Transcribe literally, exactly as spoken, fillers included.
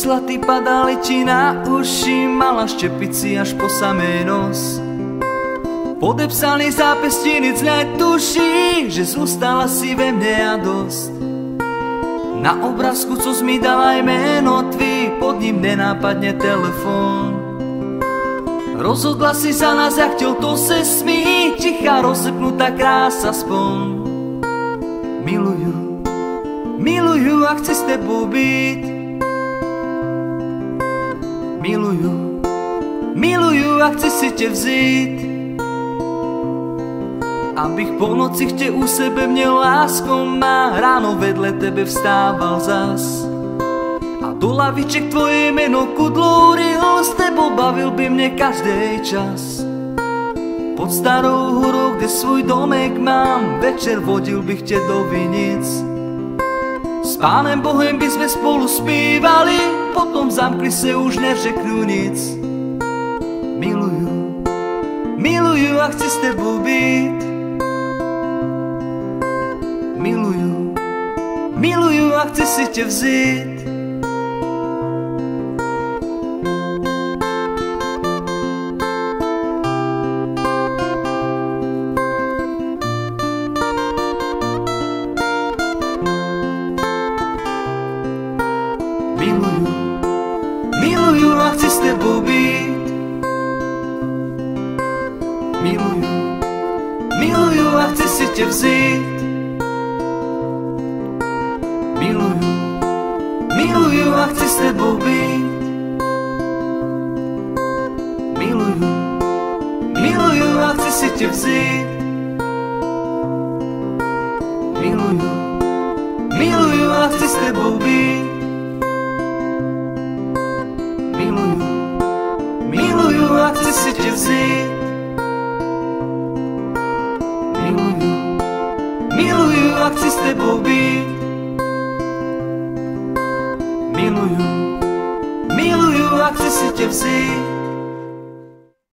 zlatý padali ti na uši, mala štepici až po samej nos. Podepsaný zápesti nic netuší, že zůstala si ve mne a dost. Na obrázku, co mi dala jméno tvý, pod ním nenápadně telefon. Rozhodla si za nás, jak chtěl, to se smí, tichá rozseknutá krása spon. Miluju, miluju a chci s tebou být. Miluju, miluju a chci si tě vzít. Abych po nocích tě u sebe měl, lásko má, ráno vedle tebe vstával zas. A do laviček tvoje jméno kudlou ryhl, s tebou bavil by mě každý čas. Pod starou horou, kde svůj domek mám, večer vodil bych tě do vinic. S Pánem Bohem by sme spolu zpívali, potom zamkli se, už neřeknu nic. Miluju, miluju a chci s tebou být. Miluju, miluju a chci si tě vzít. Miluju, miluju a chci s tebou být. Miluju, miluju a chci si tě vzít. Miluju, miluju a chci s tebou být. Miluju, miluju a chci si tě vzít. Miluju, miluju a chci s tebou být. Miluju, miluju a chci si tě vzít. Miluju, miluju a chci s tebou být. Miluju, miluju a chci si tě vzít.